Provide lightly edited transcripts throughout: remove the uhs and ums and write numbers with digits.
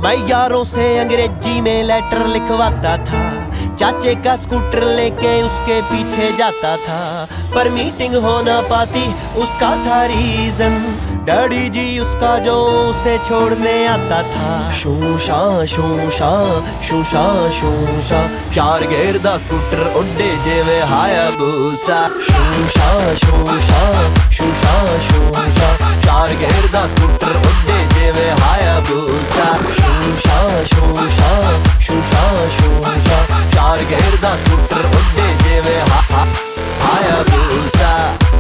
मैं यारों से अंग्रेजी में लेटर लिखवाता था, चाचे का स्कूटर लेके उसके पीछे जाता था, पर मीटिंग हो ना पाती उसका था रीजन, डैडी जी उसका जो उसे छोड़ने आता था। शूं शां शूं शां शूं शां शूं शां, चार गेर दा स्कूटर उड्डे जिवें हायाबूसा। शूं शां शूं शां शूं शां शूं शां, चार गेर दा स्कूटर उड्डे जिवें हायाबूसा। शूं शां शूं शां शूं शां शूं शां, चार गेर दा स्कूटर उड्डे जिवें हायाबूसा।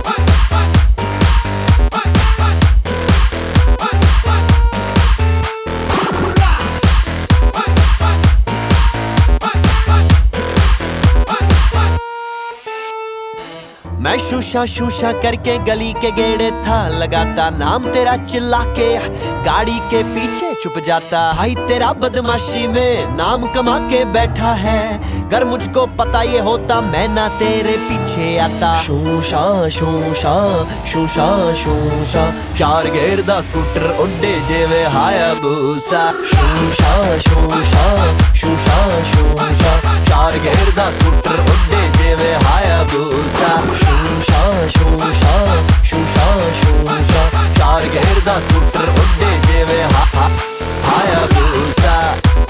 मैं शूशा करके गली के गेड़े था लगाता, नाम तेरा चिल्ला के गाड़ी के पीछे छुप जाता। भाई तेरा बदमाशी में नाम कमा के बैठा है, अगर मुझको पता ये होता मैं ना तेरे पीछे आता। शूशा शूं शां शूं शां शूं शां, चार गेर दा स्कूटर उड्डे जिवें हायाबूसा। शूशा शूं शां शूं शां शूं शां, चार गेर दा स्कूटर उड्डे जिवें हायाबूसा। शूं शां शूं शां शूं शां शूं शां, चार गेर दा स्कूटर उड्डे जिवें हायाबूसा।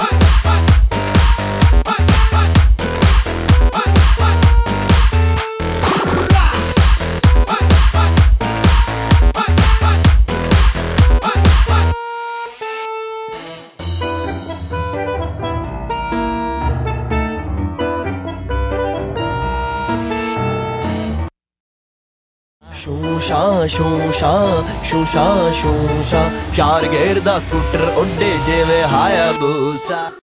शूं शां शूं शां शूं शां शूं शां, चार गेर दा स्कूटर उड्डे जिवें हायाबूसा।